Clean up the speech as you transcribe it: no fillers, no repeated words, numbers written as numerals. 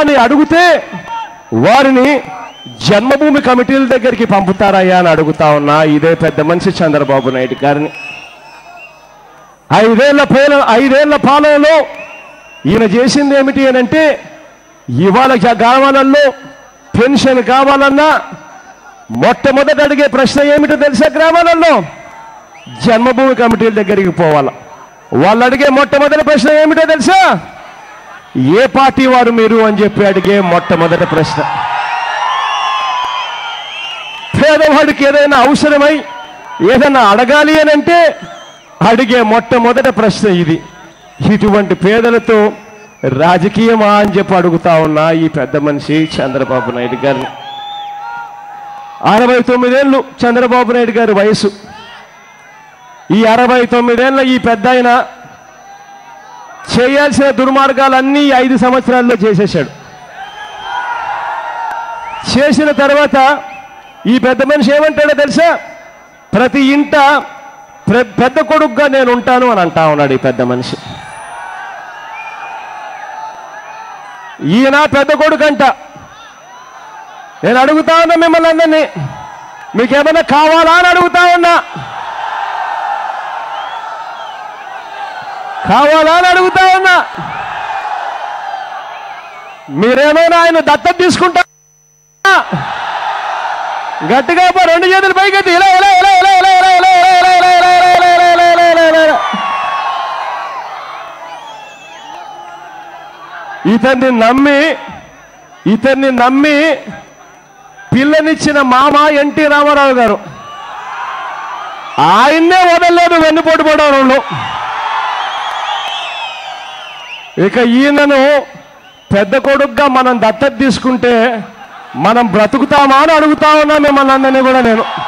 అని అడిగితే వారిని జన్మభూమి కమిటీల దగ్గరికి పంపుతారయ్యా అని అడుగుతా ఉన్నా ఇదే పెద్ద మనిషి చంద్రబాబు నాయుడు గారిని. 5 ఏళ్ల పాలనలో ఈయన చేసింది ఏమిటి అని అంటే, ఇవాళ గ్రామాలలో పెన్షన్ కావాలన్నా మొట్టమొదట అడిగే ప్రశ్న ఏమిటో తెలుసా? గ్రామాలలో జన్మభూమి కమిటీల దగ్గరికి పోవాలా. వాళ్ళు అడిగే మొట్టమొదటి ప్రశ్న ఏమిటో తెలుసా? ఏ పార్టీ వారు మీరు అని చెప్పి అడిగే మొట్టమొదటి ప్రశ్న. పేదవాడికి ఏదైనా అవసరమై ఏదైనా అడగాలి అని అంటే అడిగే మొట్టమొదటి ప్రశ్న ఇది. ఇటువంటి పేదలతో రాజకీయమా అని చెప్పి అడుగుతా ఉన్నా ఈ పెద్ద మనిషి చంద్రబాబు నాయుడు గారిని. 69 ఏళ్ళు చంద్రబాబు నాయుడు గారి వయసు. ఈ 69 ఏళ్ళ ఈ పెద్ద ఆయన చేయాల్సిన దుర్మార్గాలన్నీ 5 సంవత్సరాల్లో చేసేశాడు. చేసిన తర్వాత ఈ పెద్ద మనిషి ఏమంటాడో తెలుసా? ప్రతి ఇంట పెద్ద కొడుకుగా నేను ఉంటాను అని అంటా ఉన్నాడు ఈ పెద్ద మనిషి. ఈయన పెద్ద కొడుకు అంట. నేను అడుగుతా ఉన్నా మిమ్మల్ని అందరినీ, మీకేమైనా కావాలా అని అడుగుతా ఉన్నా. కావాలా అని అడుగుతా ఉన్నా. మీరేమైనా ఆయన దత్తత తీసుకుంటా? గట్టిగా 2 చేతులు పైకెత్తి ఇలా ఇలా ఇలా ఇలా ఇలా ఇలా ఇలా ఇతన్ని నమ్మి పిల్లనిచ్చిన మామ ఎన్టీ రామారావు గారు ఆయన్నే వదలలేదు వెన్నుపోటు పడవడంలో. ఇక ఈయనను పెద్ద కొడుకుగా మనం దత్తత తీసుకుంటే మనం బ్రతుకుతామా అని అడుగుతా ఉన్నా మిమ్మల్ని అందరినీ కూడా నేను.